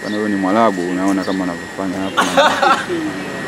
Bwana wewe ni Mwarabu, unaona kama anavyofanya hapa.